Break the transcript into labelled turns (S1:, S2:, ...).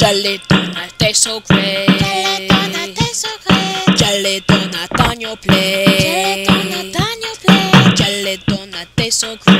S1: Jelly donut tastes so great.
S2: Jelly donut tastes so great.
S1: Jelly donut on your plate.
S2: Jelly donut on your plate.
S1: Jelly donut tastes so great.